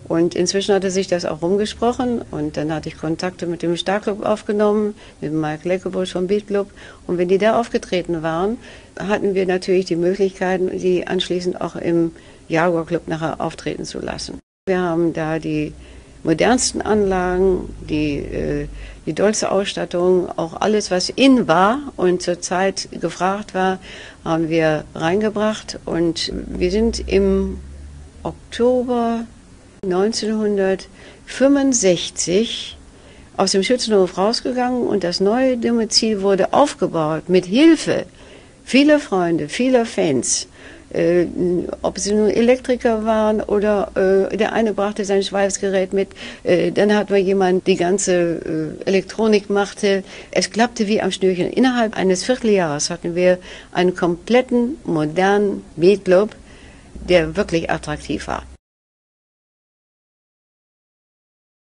Und inzwischen hatte sich das auch rumgesprochen und dann hatte ich Kontakte mit dem Starclub aufgenommen, mit Mike Leckebusch vom Beat Club. Und wenn die da aufgetreten waren, hatten wir natürlich die Möglichkeiten, die anschließend auch im Jaguar Club nachher auftreten zu lassen. Wir haben da die modernsten Anlagen, die dollste Ausstattung, auch alles, was in war und zurzeit gefragt war, haben wir reingebracht. Und wir sind im Oktober 1965 aus dem Schützenhof rausgegangen und das neue Domizil wurde aufgebaut mit Hilfe vieler Freunde, vieler Fans. Ob sie nun Elektriker waren oder der eine brachte sein Schweißgerät mit, dann hatten wir jemanden, die ganze Elektronik machte. Es klappte wie am Schnürchen. Innerhalb eines Vierteljahres hatten wir einen kompletten modernen Beat Club, der wirklich attraktiv war.